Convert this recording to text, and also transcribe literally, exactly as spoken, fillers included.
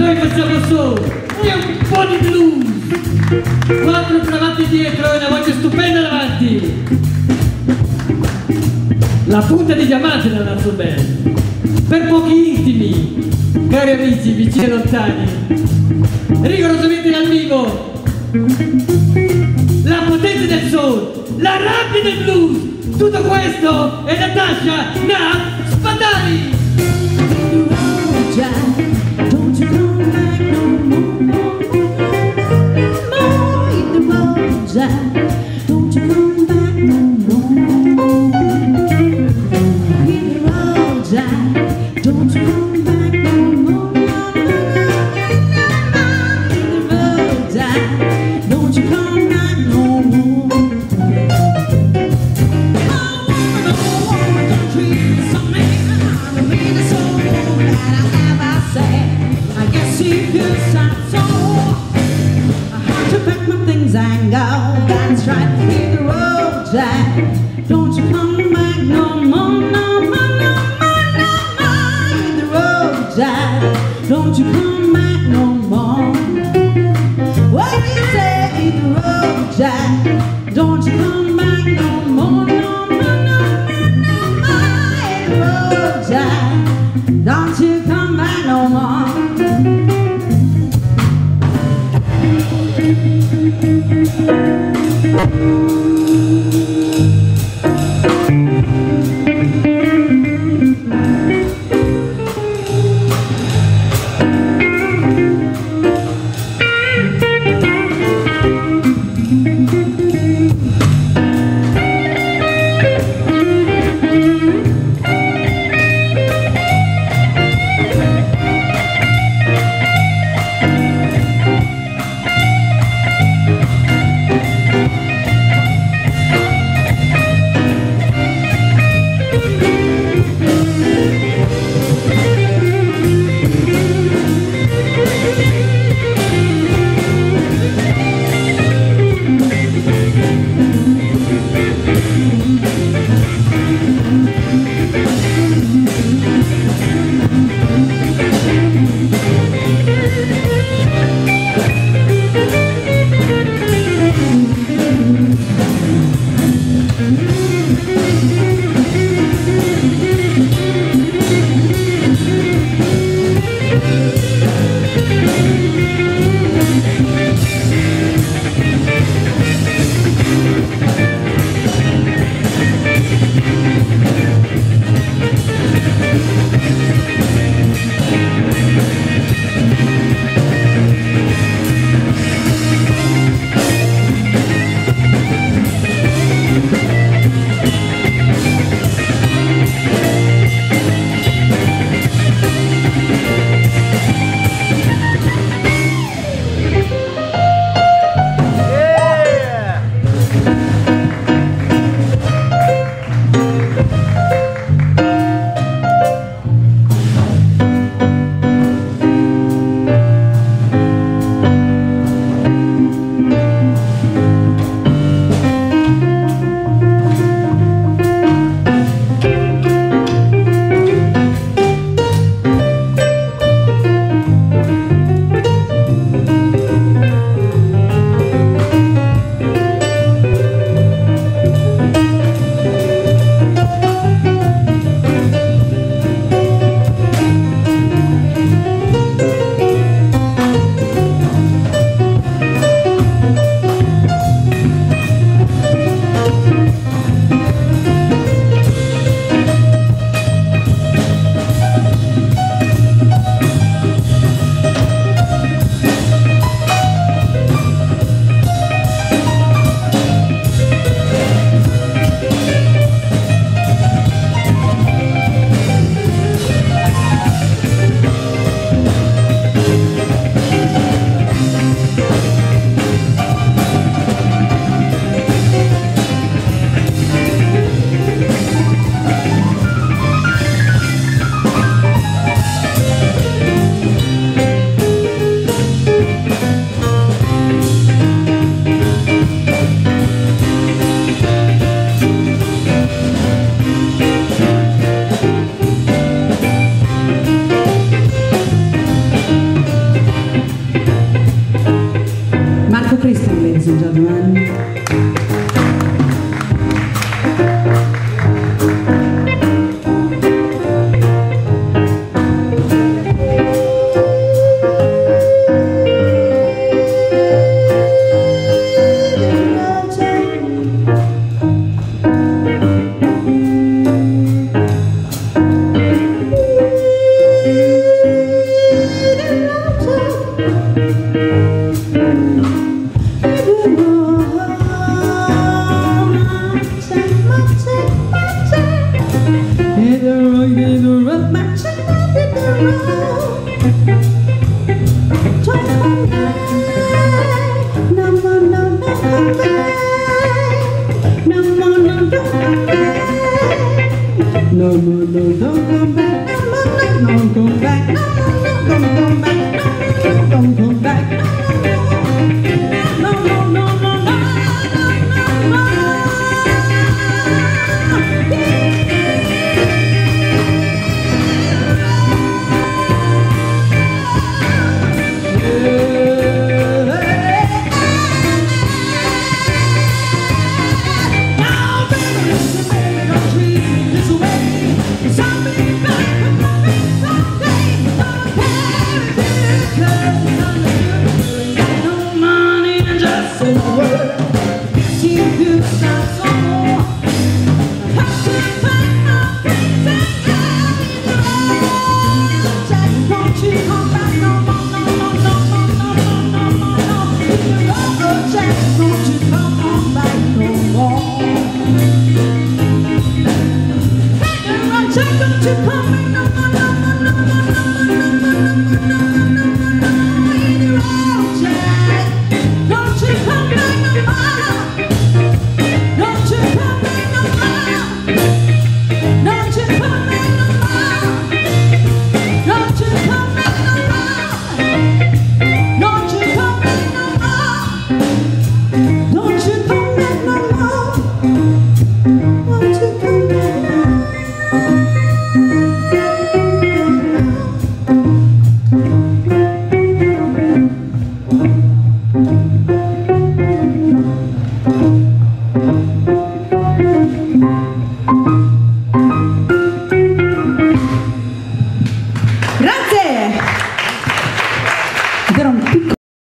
Noi facciamo soul e un po' di blues. Quattro cravatte dietro e una voce stupenda davanti. La punta di diamante della nostra band. Per pochi intimi, cari amici, vicini e lontani. Rigorosamente dal vivo. La potenza del soul, la rabbia del blues. Tutto questo è Natasha Nat Spadari. Don't you come back no more, more, hit the road, Jack. Don't you come back no more, hit the road, Jack. Don't you come back no more, hit the road, Jack. Don't you come back no more. Oh, woman, oh, woman, don't treat me so mean. I mean it so that I I guess if you sound so I have to pack my things and go. That's right, hit the road, Jack. Don't you come back no more, no more, no more, no more. Hit the road, Jack. Don't you come back no more. What do you say? Hit the road, Jack. Don't you come back no more, no more, no more, no more. Hit the road, Jack. Don't you come back no more. Christian, ladies and gentlemen. No, no, no, don't come back, no, no, no, no,